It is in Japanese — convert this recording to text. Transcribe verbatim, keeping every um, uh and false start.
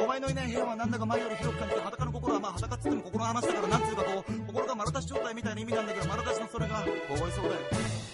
お前のいない部屋はなんだか前より広く感じて、裸の心はまあ裸っつっても心の話だから、なんつうかこう心が丸出し状態みたいな意味なんだけど、丸出しのそれが凍えそうだよ。